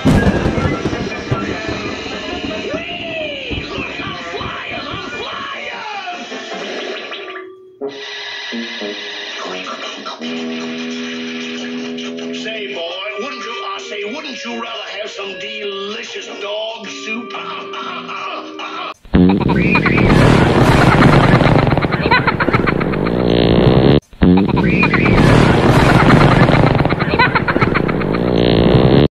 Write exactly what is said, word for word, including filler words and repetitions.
Say, boy, wouldn't you, I say, wouldn't you rather have some delicious dog soup?